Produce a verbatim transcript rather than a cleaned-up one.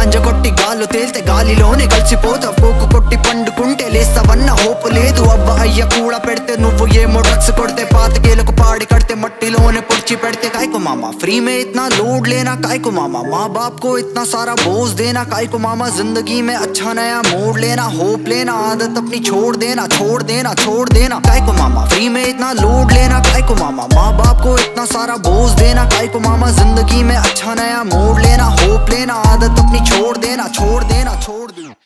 కొట్టి గాల్లో తేల్తే గాలిలోనే కలిసిపోతావు. కోకు కొట్టి పండుకుంటే లేస్తావన్న హోపు లేదు. అవ్వ అయ్య కూడా పెడితే నువ్వు ఏమో డ్రగ్స్ కొడితే, పాతికేలకు పాడి కడితే మట్టిలోనే పొడిచి పెడితే. కాయకు మాमा फ्री में इतना लोड लेना, कायको मामा माँ बाप को इतना सारा बोझ देना. कायको मामा जिंदगी में अच्छा नया मोड़ लेना, होप लेना, आदत अपनी छोड़ देना, छोड़ देना, छोड़ देना. कायको मामा फ्री में इतना लोड लेना, कायको मामा माँ बाप को इतना सारा बोझ देना. कायको मामा जिंदगी में अच्छा नया मोड़ लेना, होप लेना, आदत अपनी छोड़ देना, छोड़ देना, छोड़ देना.